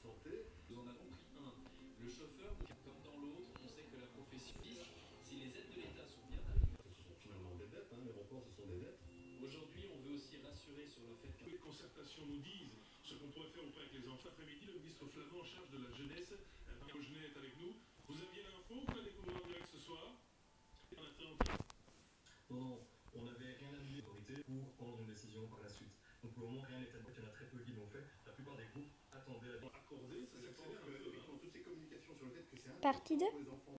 santé. Nous en avons pris un. Le chauffeur, comme dans l'autre, on sait que la profession, si les aides de l'État sont bien arrivées. Ce sont finalement des dettes, les reports, ce sont des dettes. Aujourd'hui, on veut aussi rassurer sur le fait que les concertations nous disent ce qu'on pourrait faire auprès avec les enfants. Après-midi, le ministre Flamand en charge de la jeunesse, Mario Genet, est avec nous. Vous aviez l'info, vous la découvrez en direct ce soir. Non, on n'avait rien à dire aux autorités pour prendre une décision par la suite. Donc pour le moment, rien n'est fait. Il y en a très peu qui l'ont fait. La plupart des groupes attendaient la Accordé, ça Je s'accélère pense un peu. que toutes ces communications sur le fait que c'est Partie 2. important pour les enfants.